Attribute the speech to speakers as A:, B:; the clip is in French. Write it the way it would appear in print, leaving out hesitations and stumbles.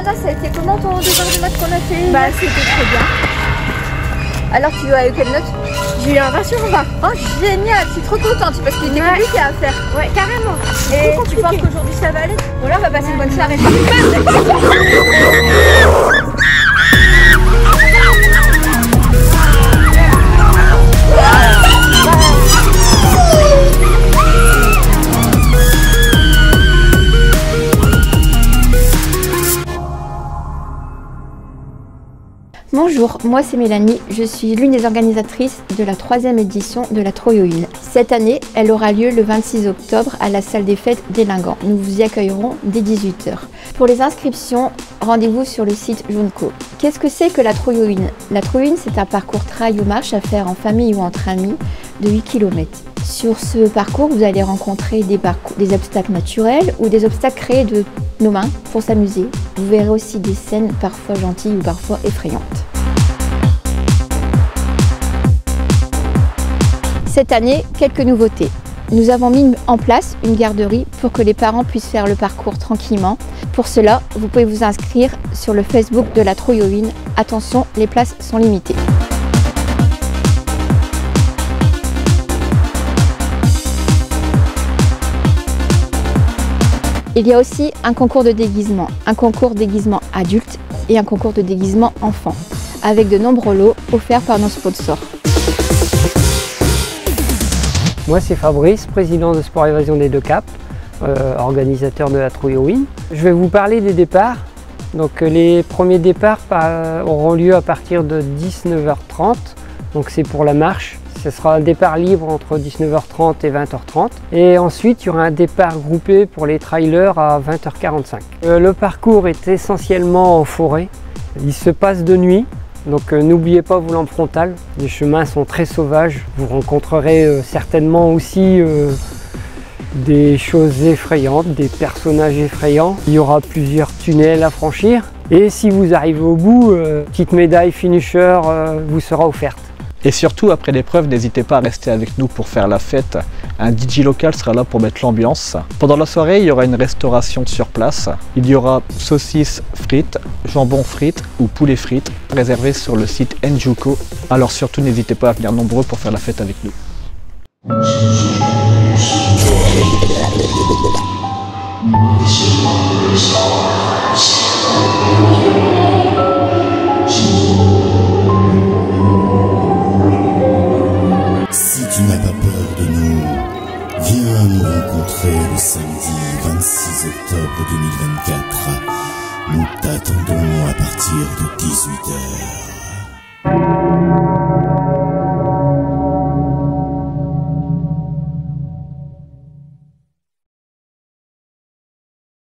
A: Valentin, ça a été comment ton devoir de maths qu'on a fait?
B: Bah c'était très bien.
A: Alors tu as eu quelle note?
B: J'ai eu un 20 sur 20.
A: Oh génial, je suis trop contente parce qu'il était compliqué à faire.
B: Ouais, carrément.
A: Et tu penses qu'aujourd'hui ça va aller? Voilà, on va passer une bonne soirée.
C: Bonjour, moi c'est Mélanie, je suis l'une des organisatrices de la 3e édition de la Troyoïne. Cette année, elle aura lieu le 26 octobre à la salle des fêtes d'Elingant. Nous vous y accueillerons dès 18 h. Pour les inscriptions, rendez-vous sur le site Junco. Qu'est-ce que c'est que la Troyoïne? La Troyoïne, c'est un parcours trail ou marche à faire en famille ou entre amis de 8 km. Sur ce parcours, vous allez rencontrer des obstacles naturels ou des obstacles créés de nos mains pour s'amuser. Vous verrez aussi des scènes parfois gentilles ou parfois effrayantes. Cette année, quelques nouveautés. Nous avons mis en place une garderie pour que les parents puissent faire le parcours tranquillement. Pour cela, vous pouvez vous inscrire sur le Facebook de la Troyoïne. Attention, les places sont limitées. Il y a aussi un concours de déguisement adulte et un concours de déguisement enfant, avec de nombreux lots offerts par nos sponsors.
D: Moi c'est Fabrice, président de Sport Évasion des Deux Caps, organisateur de la Troyoïne. Je vais vous parler des départs. Donc les premiers départs auront lieu à partir de 19h30, donc c'est pour la marche. Ce sera un départ libre entre 19h30 et 20h30. Et ensuite, il y aura un départ groupé pour les trailers à 20h45. Le parcours est essentiellement en forêt. Il se passe de nuit, donc n'oubliez pas vos lampes frontales. Les chemins sont très sauvages. Vous rencontrerez certainement aussi des choses effrayantes, des personnages effrayants. Il y aura plusieurs tunnels à franchir. Et si vous arrivez au bout, petite médaille finisher vous sera offerte.
E: Et surtout, après l'épreuve, n'hésitez pas à rester avec nous pour faire la fête. Un DJ local sera là pour mettre l'ambiance. Pendant la soirée, il y aura une restauration sur place. Il y aura saucisses frites, jambon frites ou poulet frites réservés sur le site Njuko. Alors surtout, n'hésitez pas à venir nombreux pour faire la fête avec nous.
F: Si tu n'as pas peur de nous, viens nous rencontrer le samedi 26 octobre 2024. Nous t'attendons à partir de 18 h.